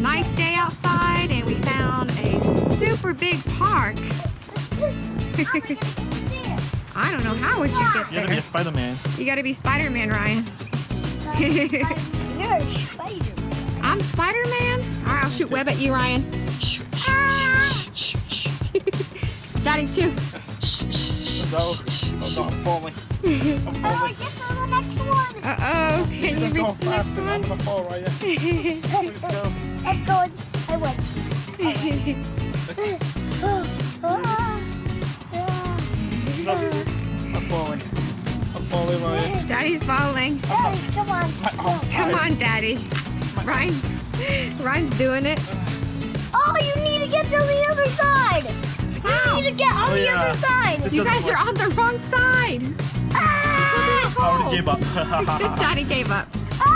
nice day outside and we found a super big park. I don't know, how would you get there? You gotta be a Spider-Man. You gotta be Spider-Man, Ryan. You're Spider-Man. I'm Spider-Man? Alright, I'll shoot web at you, Ryan. Daddy, too. No, I'm falling. I'm Oh, I guess on the next one. Uh-oh, can you reach the next I'm one? gonna fall right here. Please go. I'm going. I went. I'm falling. I'm falling, Ryan. Daddy's falling. Daddy, come on. Come on, Daddy. Ryan's doing it. Oh, you need to get to the other side. You need to get on the other side. You guys are on the wrong side. I already gave up. Daddy gave up.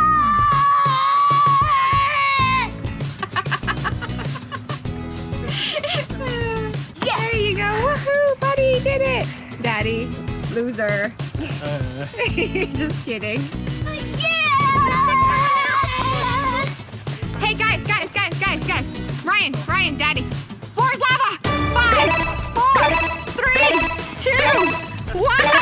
There you go. Woohoo, buddy, did it. Daddy, loser. Just kidding. Hey, guys. Ryan, Daddy. Floor is lava. 5, 4, 3, 2, 1.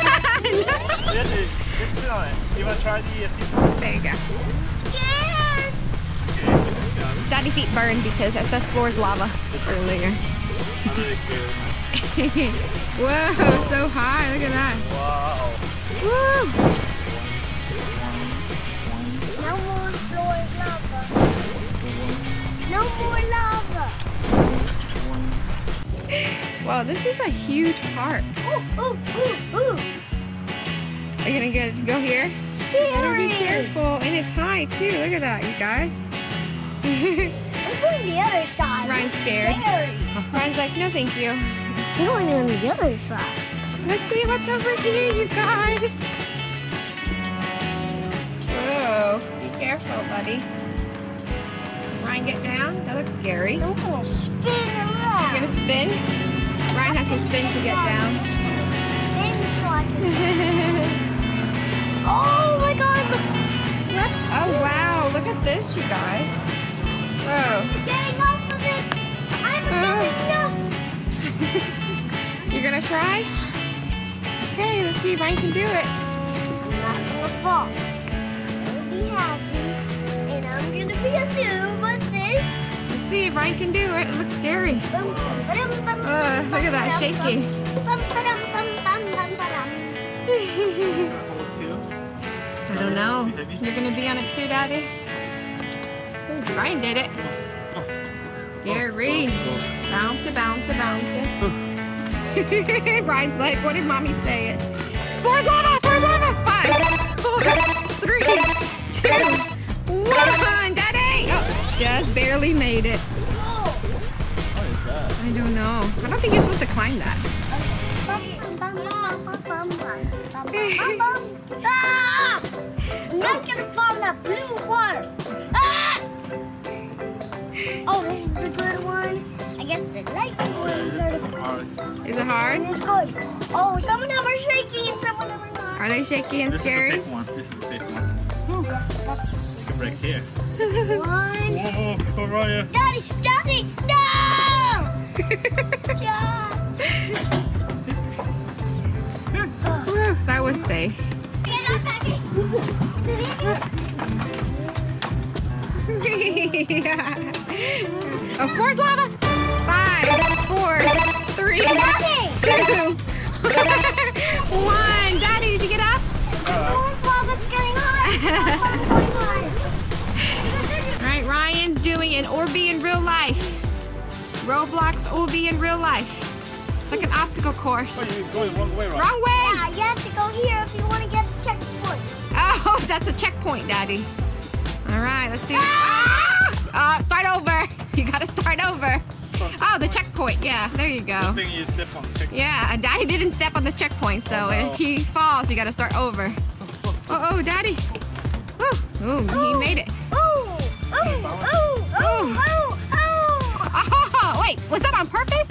Sit on it. You want to try the There you go. Scared. Daddy feet burned because I said floor is lava earlier. Whoa, so high. Look at that. Wow. Woo. No more floor lava. No more lava. Wow, this is a huge park. Ooh. Are you gonna go here? Better be careful. And it's high too. Look at that, you guys. I'm going the other side. Ryan's scared. Ryan's like, no thank you. I'm going on the other side. Let's see what's over here, you guys. Whoa, be careful, buddy. Ryan, get down. That looks scary. I'm gonna spin around. You're gonna spin? Ryan has to spin to get down. Spin so I can... Oh my God! Look. Oh wow, look at this, you guys. Whoa. Getting off of this. I'm getting up. You're gonna try? Okay, let's see if Ryan can do it. I'm not gonna fall. I'll be happy, and I'm gonna be a noob with this. Let's see if Ryan can do it. It looks scary. Look at that, shaky. I don't know. You're gonna be on it too, Daddy? Ryan did it. Scary. Bounce it, bounce it, bounce it. Ryan's like, what did Mommy say it? Floor is lava! 5, 4, 3, 2, 1. Daddy! Oh, just barely made it. What is that? I don't know. I don't think you're supposed to climb that. I'm not gonna fall in that blue water. Ah! Oh, this is the good one. I guess the light ones are the Hard. Is it hard? It's good. Oh, some of them are shaky and some of them are not. Are they shaky and scary? This is the safe one. You can break here. One. Oh, Ryan. Daddy, no! Whew, that was safe. Oh, floor's lava. 5, 4, 3, 2, 1. Daddy, did you get up? Lava's getting hot. All right, Ryan's doing an Orby in real life. Roblox Orby in real life. It's like an obstacle course. Oh, you're going the wrong way, Ryan. Wrong way. Yeah, you have to go here if you want to get the checkpoint. Oh, that's a checkpoint, Daddy. All right, let's see. Start over. You gotta start over. Oh, the checkpoint. Yeah, there you go. Good thing you step on the checkpoint. Yeah, and Daddy didn't step on the checkpoint, so if he falls, you gotta start over. Oh, Daddy. Ooh, he made it. Ooh! Oh, wait, was that on purpose?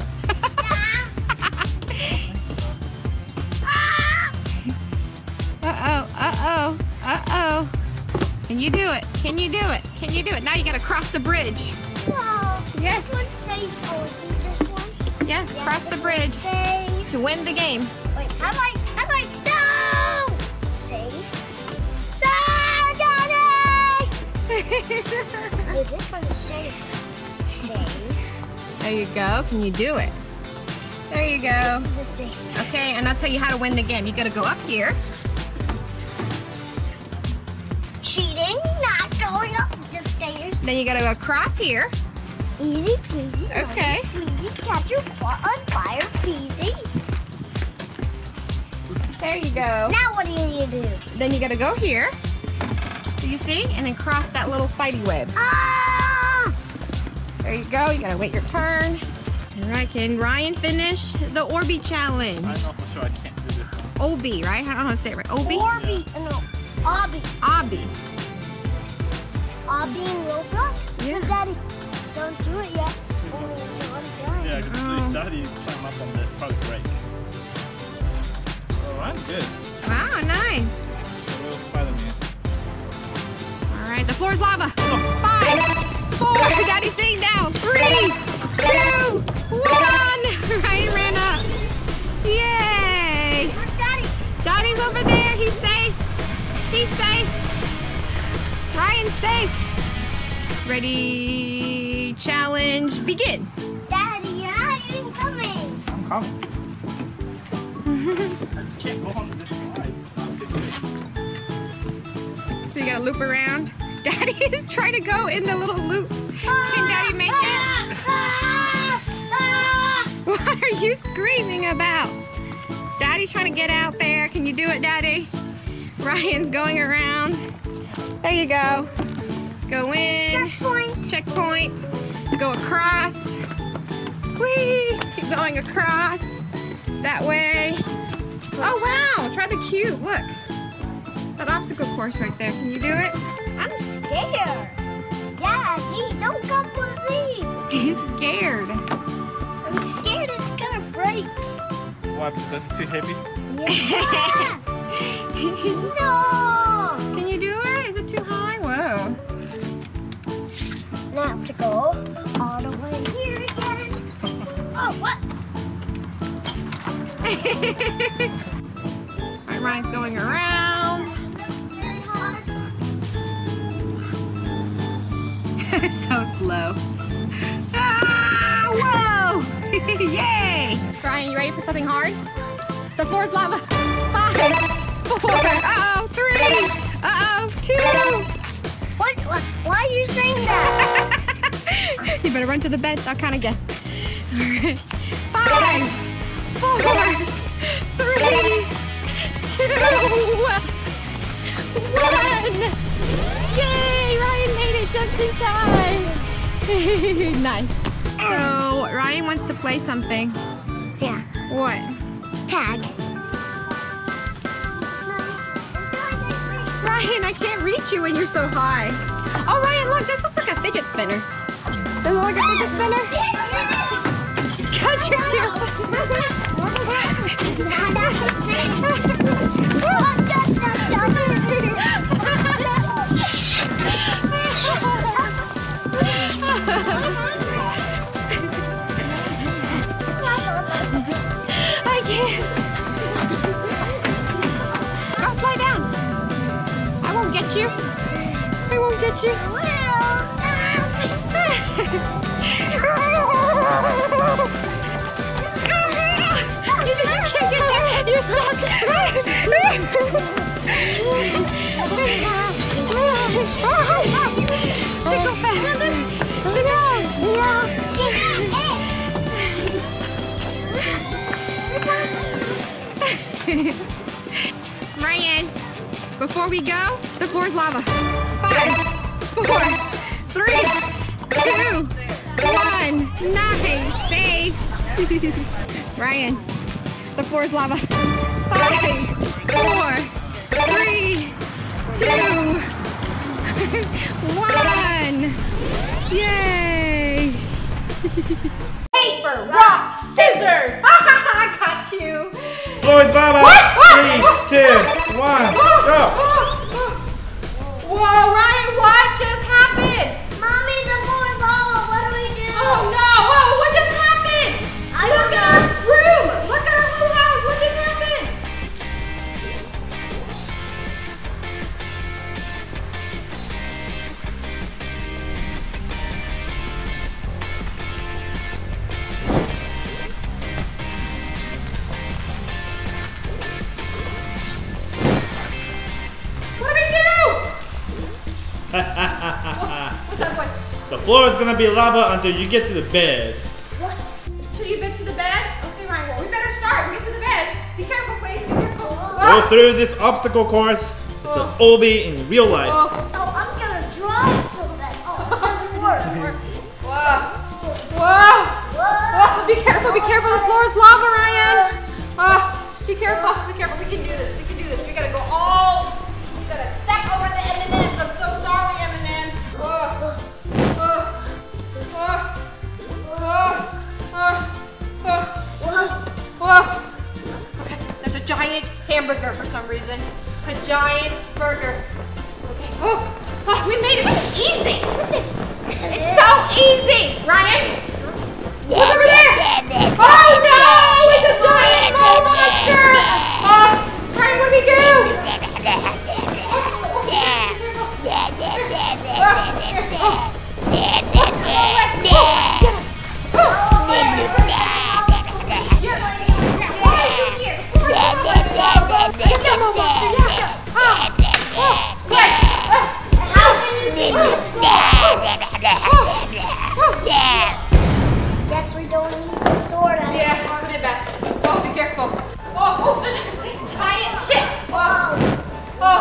Uh-oh. Can you do it? Can you do it? Can you do it? Now you gotta cross the bridge. Wow. Yes. Let's save. Oh, is it this one? Yes, Yeah, cross the this one. bridge Save. to win the game. Wait, how do I, no! Save. Save, Daddy! Oh, this one is save. Save. There you go. Can you do it? There you go. This is the save. Okay, and I'll tell you how to win the game. You gotta go up here. Cheating, not going up the stairs. Then you gotta go across here. Easy peasy. Okay. Easy, catch your foot on fire, peasy. There you go. Now what do you need to do? Then you gotta go here. Do you see? And then cross that little spidey web. Ah! There you go. You gotta wait your turn. All right, can Ryan finish the Orby challenge? I know for sure I can't do this one. Obi, right? I don't know how to say it right. Obi? Orby. No. Obby. Obby. Obby in Roblox? Yeah. Daddy, don't do it yet. Only until I'm done. Yeah, because Oh. Daddy climb up on this, probably break. Oh, I'm good. Wow, nice. The little Spider-Man. All right, the floor is lava. 5, 4, Daddy's staying down. 3, 2, 1. Ryan ran up. Yay. Where's Daddy? Daddy's over there. He's safe. He's safe. Ryan's safe. Ready, challenge, begin. Daddy, how are you coming? I'm coming. I just can't go on this slide. So you gotta loop around. Daddy is trying to go in the little loop. Can Daddy make it? What are you screaming about? Daddy's trying to get out there. Can you do it, Daddy? Ryan's going around. There you go. Go in. Checkpoint. Checkpoint. Go across. Whee! Keep going across. That way. Oh, wow. Try the cube. Look. That obstacle course right there. Can you do it? I'm scared. Daddy, don't come with me. He's scared. I'm scared it's gonna break. Why? Because it's too heavy? Yeah. No. Can you do it? Is it too high? Whoa. Now I have to go all the way here again. Oh, what? All right, Ryan's going around. Very hard. So slow. Ah, whoa! Yay! Ryan, you ready for something hard? The floor's lava. 5, 4, uh-oh, 3, uh-oh, 2. What? Why are you saying that? You better run to the bench. I'll count again. 5, 4, 3, 2, 1. Yay! Ryan made it just in time. Nice. So Ryan wants to play something. Yeah. What? Tag. Ryan, I can't reach you when you're so high. Oh, Ryan, look, this looks like a fidget spinner. Does it look like a fidget spinner? Got your I can't. Go fly down. I won't get you. I won't get you. You just can't get there. You're stuck. To go fast. To go. Ryan, before we go, the floor's lava. 5, 4, 3, 2, 1. Nice. Safe. Ryan, the floor's lava. 5, 4, 3, 2, 1. Yay. Paper, rock, scissors. I got you. Floyd's lava! 3, 2, 1, go! Whoa, Ryan, what just happened? Mommy, the floor is lava. What floor is gonna be lava until you get to the bed. What? Till you get to the bed? Okay, Ryan, well, we better start and get to the bed. Be careful, please. Be careful. Go through this obstacle course. It's an obby in real life. Oh, I'm gonna drive to the bed. Oh, it doesn't work. Whoa. Whoa. Whoa. Be careful, be careful. The floor is lava, Ryan. Be careful, be careful. We can do this. We can do this. We gotta go all. We gotta step over the M&Ms. I'm so sorry, M&Ms. Whoa. Okay, there's a giant hamburger for some reason. A giant burger. Okay. Oh, we made it. This is easy. This is. It's so easy. Ryan. Look over there! Oh no! It's a giant mole monster! Ryan, what do we do? Guess we don't need the sword anymore. Yeah, let's put it back. Oh, be careful. Oh, there's a giant ship. Oh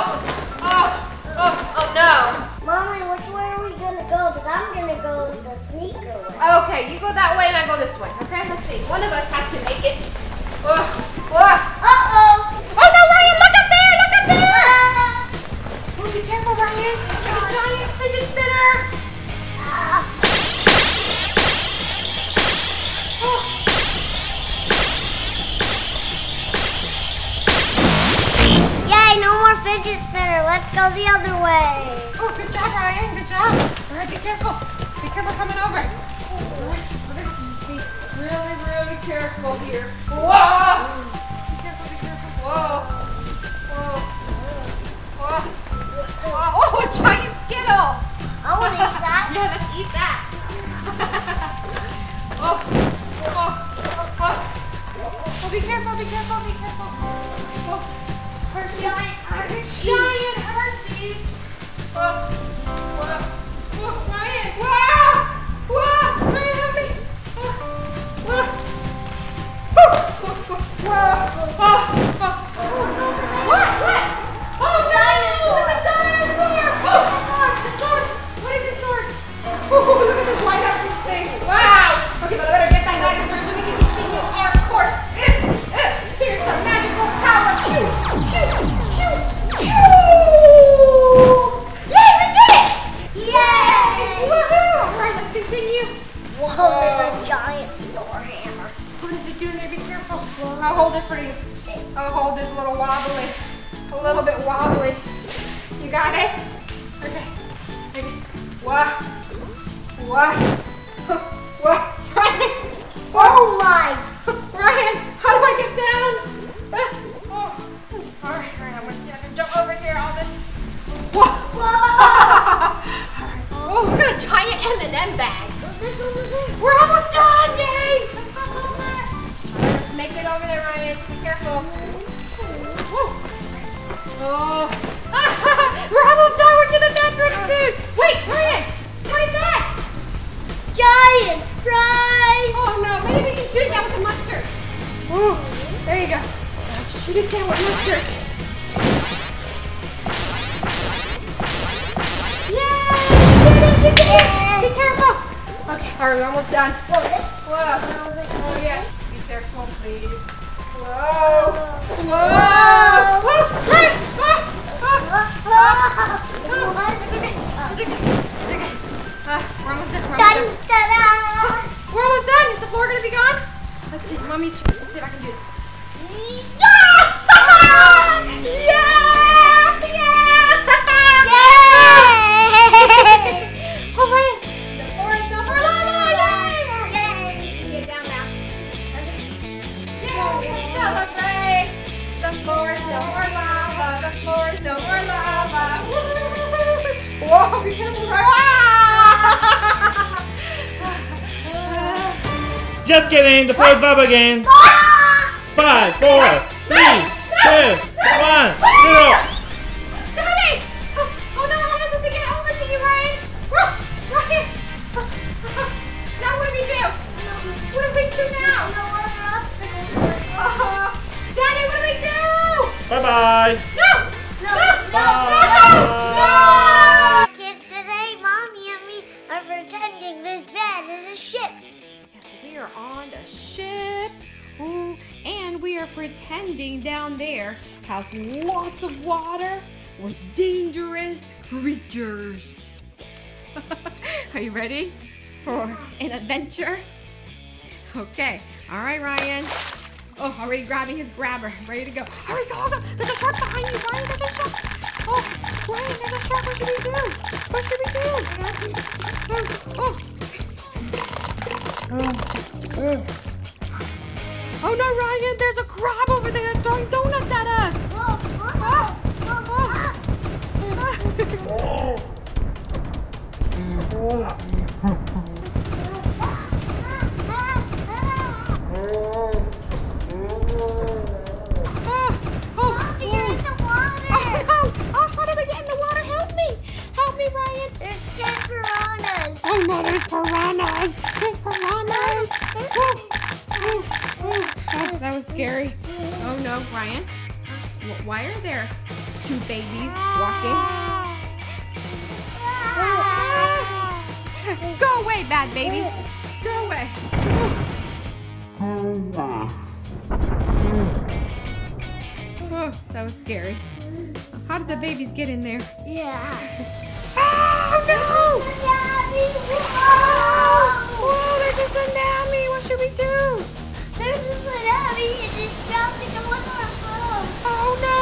no. Mommy, which way are we gonna go? Because I'm gonna go the sneaker way. Okay, you go that way and I go this way. Okay, let's see. One of us has to make it. Uh-oh. Oh no, Ryan, look up there! Look up there! Oh, be careful, Ryan. There's a giant fidget spinner. Yay, no more fidget spinner. Let's go the other way. Oh, good job, Ryan. Good job. All right, be careful. Be careful coming over. All right, we're going to be really, really careful here. Whoa! Be careful, be careful. Whoa. Oh, a giant Skittle. I want to eat that. Yeah, let's eat that. Oh, be careful, be careful, be careful. Oh, Hershey's. Giant Hershey's. Ryan. Ryan, help me. What? Oh, no, it's a dinosaur. Oh, the sword. What is this sword? Oh, look at this light up thing. Wow. Okay, but I better get that dinosaur so we can continue our course. Here's the magical power. Shoot. Yay, we did it. Yay! Woohoo. All right, let's continue. Whoa, there's a giant door hammer. What is it doing there? Be careful. I'll hold it for you. I'll hold it a little wobbly. A little bit wobbly. You got it? Okay. What? Ryan! Oh my! Ryan, how do I get down? All right, I'm gonna see if I can jump over here. All this. Whoa! Oh, look at a giant M&M bag. We're almost done! Yay! Let's go over. Let's make it over there, Ryan. Be careful. Woo. Oh. We're almost done. We're to the bedroom soon. Wait, Ryan. What is that? Giant fries! Oh no, maybe we can shoot it down with the mustard. Ooh, there you go. Shoot it down with mustard. Yay! You did it! Be careful. Okay, all right, we're almost done. Whoa. Oh yeah. Be careful, please. Whoa. Right. It's okay. We're almost done. We're almost done. Is the floor gonna be gone? Let's see. Let's see if I can do it. All right. The floor is no more lava. Yay! Get down now. Yay! Celebrate. The floor is no more lava. The floor is no more lava. Whoa! Be careful, Just kidding, the floor is lava again. 5, 4, 3, 2, 1, 0. Got it! Oh no, how am I supposed to get over to you, Ryan? Ryan! Bye. No! Bye. Kids, today Mommy and me are pretending this bed is a ship. Yes, we are on the ship. Ooh, and we are pretending down there has lots of water with dangerous creatures. Are you ready for an adventure? Okay. All right, Ryan. Oh, already grabbing his grabber. Ready to go. Hurry, go, go. There's a shark behind you, Ryan. There's a shark. Oh, Ryan, there's a shark. What should we do? What should we do? Oh, no, Ryan. There's a crab over there throwing donuts at us. Oh no, there's piranhas! There's piranhas! Oh, that was scary. Oh no, Ryan. Why are there two babies walking? Go away, bad babies! Go away! Oh, that was scary. How did the babies get in there? Yeah. Oh no! Whoa, there's a tsunami! What should we do? There's a tsunami and it's bouncing on our phone. Oh no!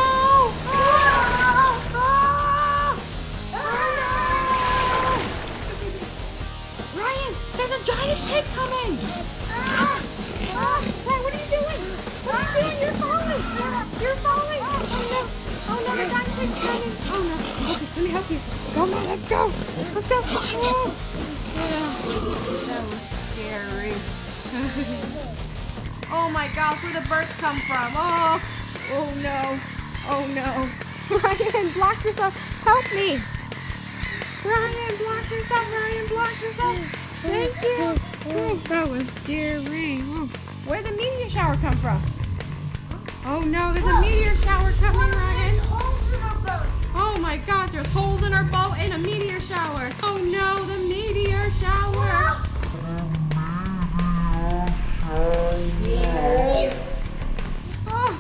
Ryan, there's a giant pig coming! Ryan, what are you doing? What are you doing? You're falling! You're falling! Oh no! Oh no, the giant pig's coming! Oh no! Okay, let me help you. Come on, let's go! Let's go! Oh. That was scary. Oh my gosh, where the birds come from? Oh! Oh no! Oh no! Ryan, block yourself! Help me! Ryan, block yourself! Ryan, block yourself! Thank you! Oh, that was scary. Oh. Where did the meteor shower come from? Oh no, there's a meteor shower coming, Ryan! Oh my gosh, there's holes in our boat and a meteor shower. Oh no, the meteor shower. Oh.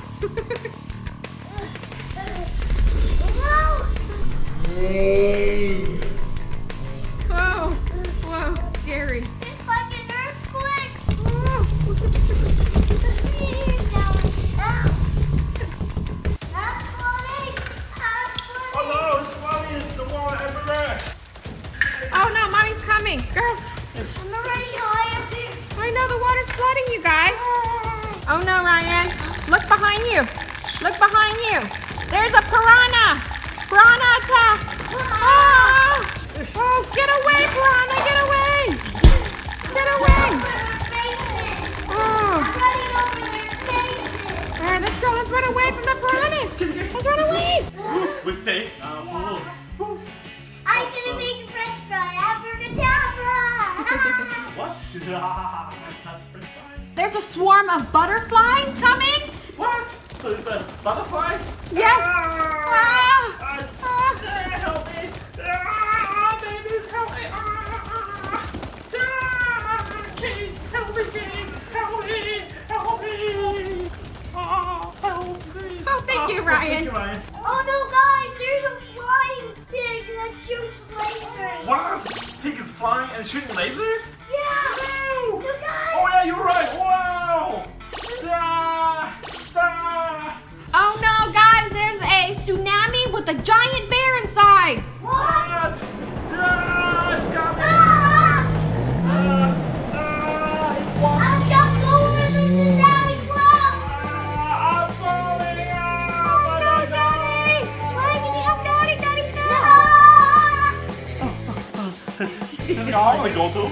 Oh, whoa, scary. It's like an earthquake. Oh. Oh no, it's flooding the water everywhere. Oh no, Mommy's coming. Girls, I'm already high up here. I know the water's flooding you guys. Oh no, Ryan. Look behind you. Look behind you. There's a piranha. Piranha attack. Oh, oh, get away, piranha. Get away. Get away. Oh. All right, let's go. Let's run away from the piranhas. Let's run away. We're safe now. I'm gonna make a French fry. Abracadabra. What? That's French fries. There's a swarm of butterflies coming. What? So it's a butterfly? Yes. Help me! Babies, help me! King, help me, King! Help me! Help me! Help me! Oh, thank you, Ryan. Thank you, Ryan. Oh no, guys! There's a flying pig that shoots lasers. What? Pig is flying and shooting lasers? Yeah. Wow. You guys. Oh yeah, you're right. Wow! Oh no, guys, there's a tsunami with a giant bear inside. What? It's coming! I'll jump over the tsunami wall. I'm falling! Oh no, Daddy! Ryan, can you help Daddy? Daddy, no! I want to go too.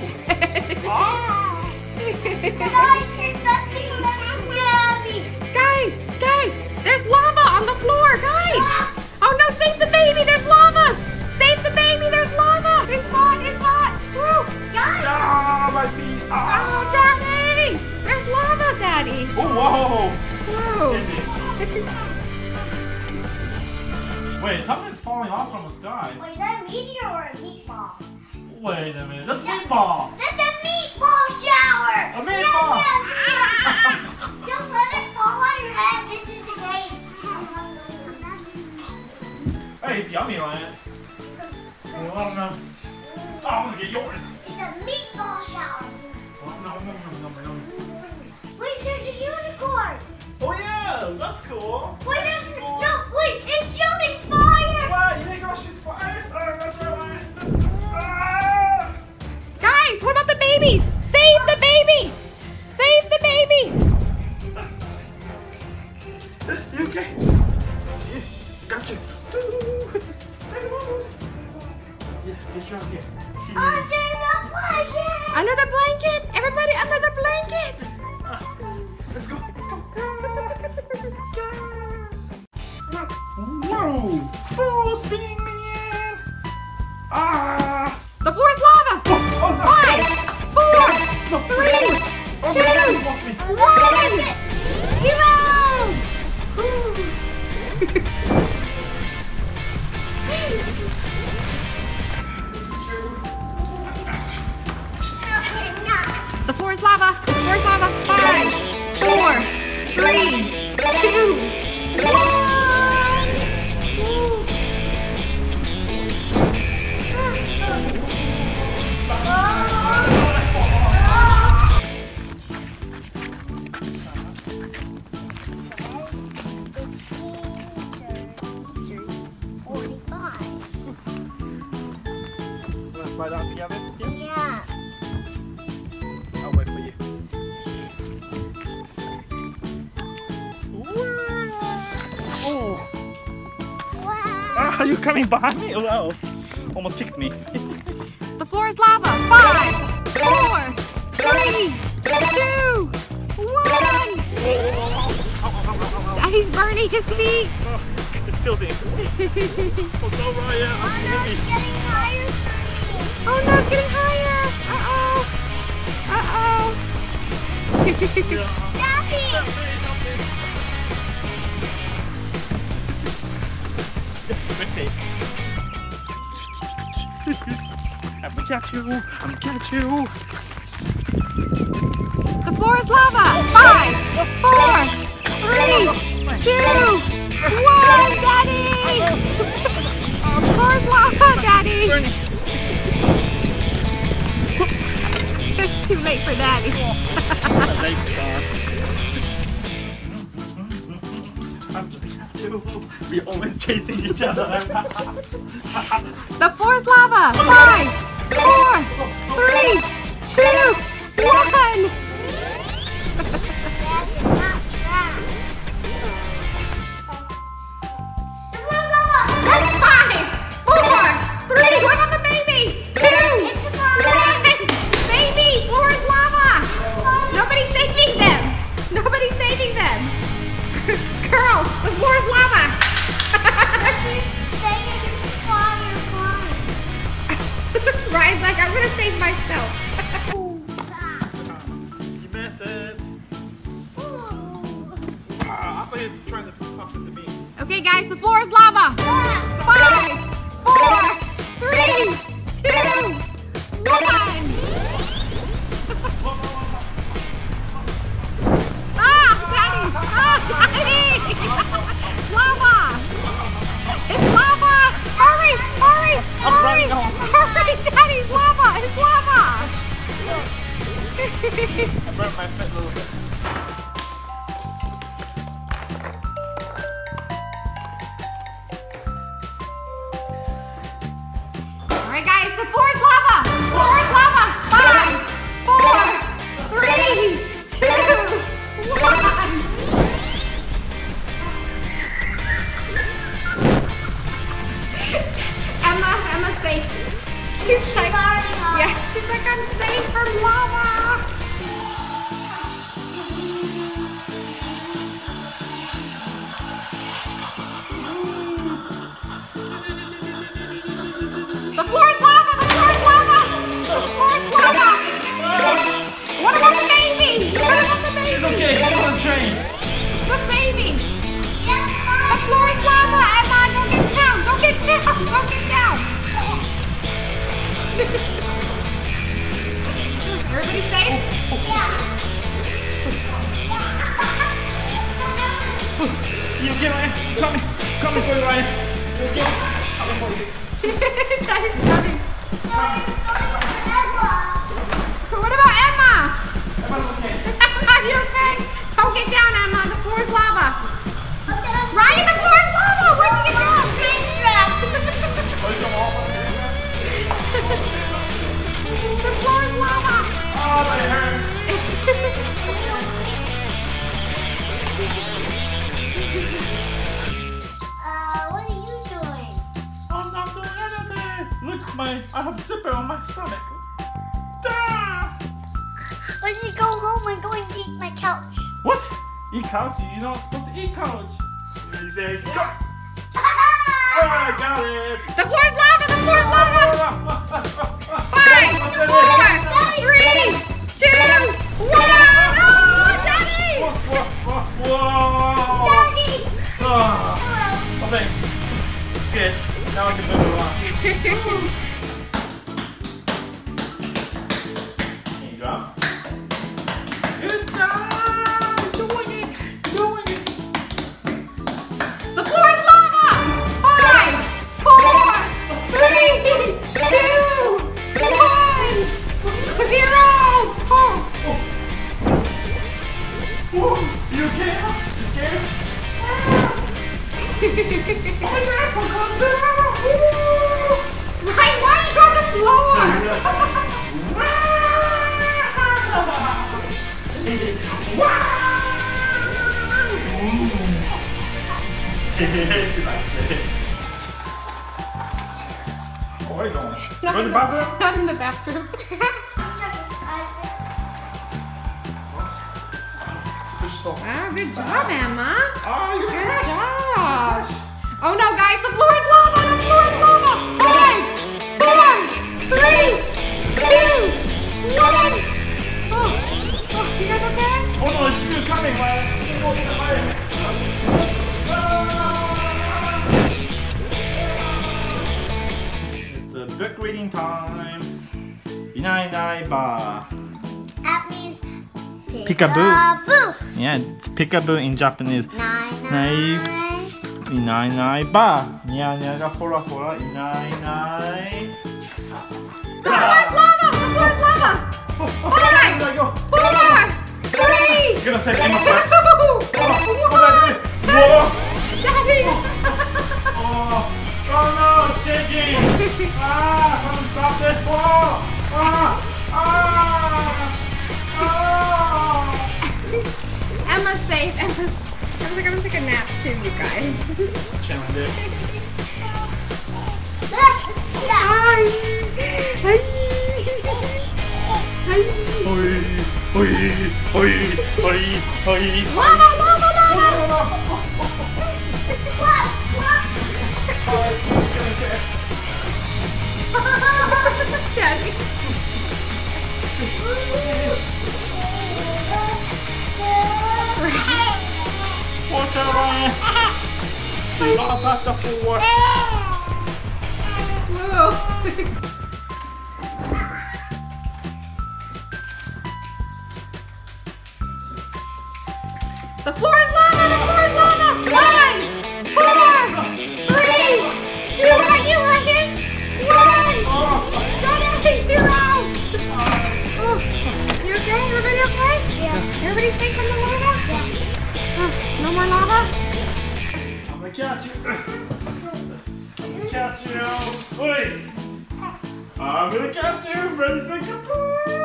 Guys, you're touching the tsunami. Guys, there's lava on the floor, guys! Oh no, save the baby, there's lava! Save the baby, there's lava! It's hot, it's hot! Woo! Guys! Ah, my feet! Oh, Daddy! There's lava, Daddy! Oh, whoa! Whoa! Wait, something's falling off from the sky. Wait, is that a meteor or a meatball? Wait a minute. That's meatball. That's a meatball shower. A meatball. Yes. Don't let it fall on your head. This is a game. Hey, it's yummy, Ryan. Oh, no. Oh, I'm gonna get yours. It's a meatball shower. Oh, no. Wait, there's a unicorn. Oh, yeah. That's cool. Wait, wait, it's shooting fire. What? You think she's fire? Oh, that's right. Ah! Guys, what about the babies? Save the baby! Save the baby! You okay? Gotcha. Yeah, get you out here. Under the blanket. Under the blanket! Everybody under the blanket! Let's go. Whoa! Oh, spinning me in! Ah! The floor is lava! Oh, no. 5, 4, 3, 2, 1, 0! The floor is lava! The floor is lava! 5, 4, 3, 2, 1! Slide out together? Yeah. I'll wait for you. Oh! Wow. Ah, are you coming behind me? Oh, wow. Almost kicked me. The floor is lava. 5, 4, 3, 2, 1. He's burning his feet. Oh, it's tilting. Oh, no, Ryan. Oh, no, it's getting higher for me. Oh no, it's getting higher. Uh-oh. Uh-oh. Stop it. We're safe. I'm gonna catch you. I'm gonna catch you. The floor is lava. 5, 4, 3, 2, 1. Daddy. The floor is lava, Daddy. Burning. Too late for Daddy. We're always chasing each other. The floor is lava. 5, 4, 3, 2, 1. That's 5, 4, 3. What about the baby? 2, 1. Baby, floor is lava. Nobody's saving them. Nobody's saving them. Girls, the floor is lava. Ryan's like, I'm gonna save myself. You missed it. I thought he was trying to pop into me. Okay, guys, the floor is lava. 5, 4, 3, 2, 1. Daddy! Daddy! Lava! It's lava! Hurry! Hurry! Daddy's lava! It's lava! I burnt my foot a little bit. Alright, guys, the floor is lava! The floor is lava! 5, 4, 3, 2, 1. Emma's safe. She's like, yeah, she's like, I'm safe from lava. The floor is lava. The floor is lava. The floor is lava. What about the baby? What about the baby? She's okay. She's on the train. The baby. The floor is lava. Emma, don't get down. You okay, Ryan? Coming for you, Ryan. You okay? Coming for you. That is coming. Coming. What about Emma? Emma's okay. Are you okay? Don't get down, Emma. The floor is lava. Ryan, the floor is lava. Where'd you get down? The floor is lava. Oh, that hurts. What are you doing? I'm not doing anything. Look, I have a zipper on my stomach. Ah! When you go home, I'm going to eat my couch. What? Eat couch? You're not supposed to eat couch. He says, go. Oh, I got it. The floor is lava. The floor is lava. 5, 4, 3, 2, 1. Oh, Daddy! Whoa! Daddy! Oh, thanks. Good. Now I can move around. Can you drop? Good job! Doing it! Doing it! The floor is lava. 5, 4, 3, 2, 1, 0. Oh. Whoa! You okay? You scared? Oh my God! So close to Right, why are you on the floor? She likes it. Oh, where are you going? Go to the bathroom? Not in the bathroom. Ah, good job, Emma. Oh, you Good job. Oh no, guys, the floor is lava. The floor is lava. 5, 4, 3, 2, 1. Oh, you guys okay? Oh no, it's still coming, man. Oh, it's fire. It's a book reading time. Inai ba. That means Peekaboo. Peekaboo. Yeah, it's peekaboo in Japanese. Nine. Inai ba. Nya nya ga hora hora. Inai. The floor is lava. The floor is lava. 5, 4, 3, You're gonna say Emma first. 2, What did I do? Whoa! Daddy. Oh no, it's shaking! Someone stop this! Whoa! Emma's safe. Emma's like, I'm gonna take a nap too, you guys. Chilling there. Lava, lava, lava! Daddy. Watch out, Ryan! Do not touch the floor! Whoa. The floor is lava! The floor is lava! 5, 4, 3, 2, right here, Ryan! 1! Go down to 0! Oh. You okay? Everybody okay? Yeah. Everybody safe from the lava? Oh, no more lava? I'm gonna catch you! I'm gonna catch you! Wait! I'm gonna catch you! Ready, steady, kaboom!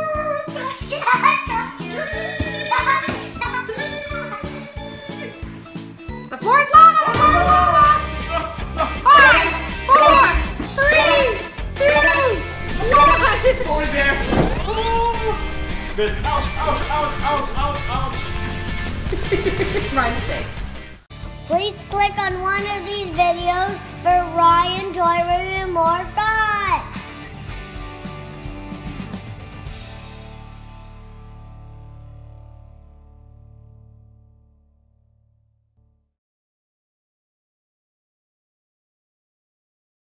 The floor is lava! The floor is lava! 5, 4, 3, 2, 1! Over there! Good. Ouch, ouch, ouch, ouch, ouch, ouch! Ryan's safe. Please click on one of these videos for Ryan ToysReview more fun.